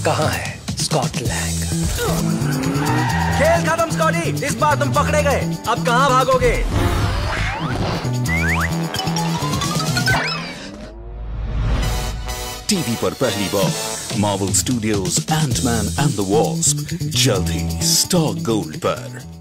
कहाँ है स्कॉटलैंड? खेल खत्म स्कॉटी, इस बार तुम पकड़े गए। अब कहाँ भागोगे? टीवी पर पहली बार Marvel Studios Ant Man and the Wasp जल्द ही स्टार गोल्ड पर।